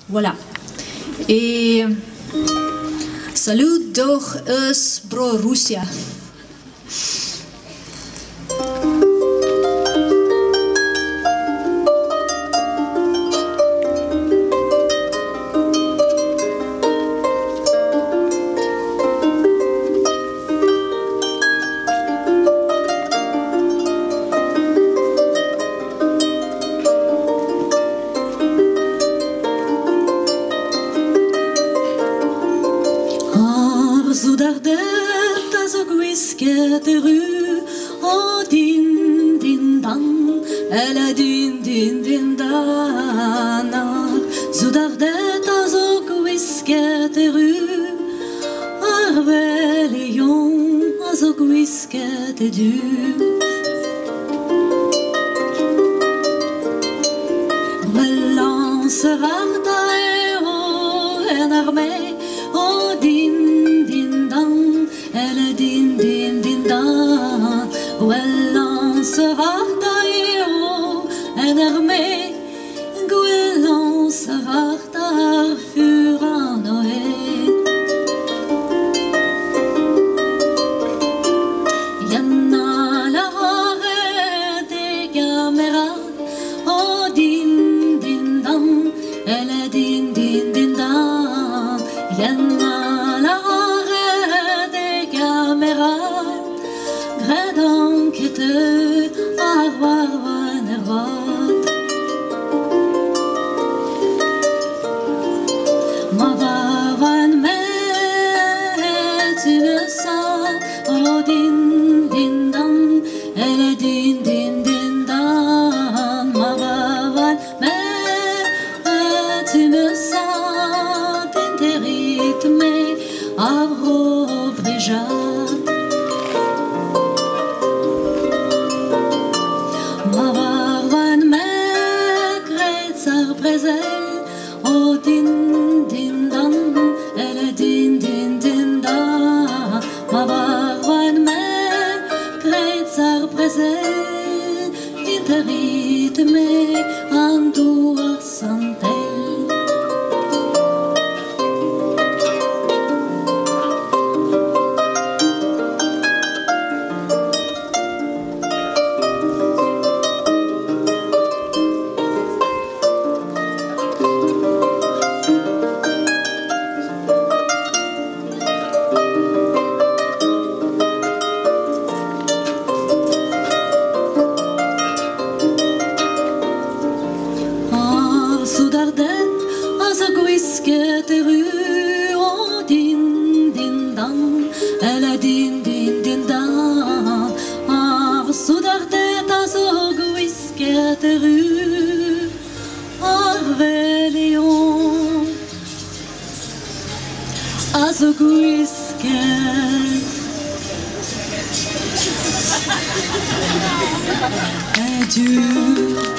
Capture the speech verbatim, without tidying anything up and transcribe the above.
Voilà. Et salut doch aus Bro-Russia. Zudardet azog whisket ru o din din dan ela din din din dana Zudardet azog whisket ru arvelion azog whisket du Relance varda eo en armée o din Elle din din din dan Gwellan svarta eo en armé Gwellan svarta fura noé Yanna la hare de gamera O din din dan Elle din din din dan Yanna la Gredon kete arvar vanervat Ma varvan met une sa O din din dan Elle din din din dan Ma varvan met une sa Din de rytme avro brejat O din din dan Elle din din din da Ma varvan me Kretsar prezel Inte rytme Andor santel Zudardet azog whisket ru O din din dan Elle din din din dan Ar Zudardet azog whisket ru Arvelion Azog whisket Adieu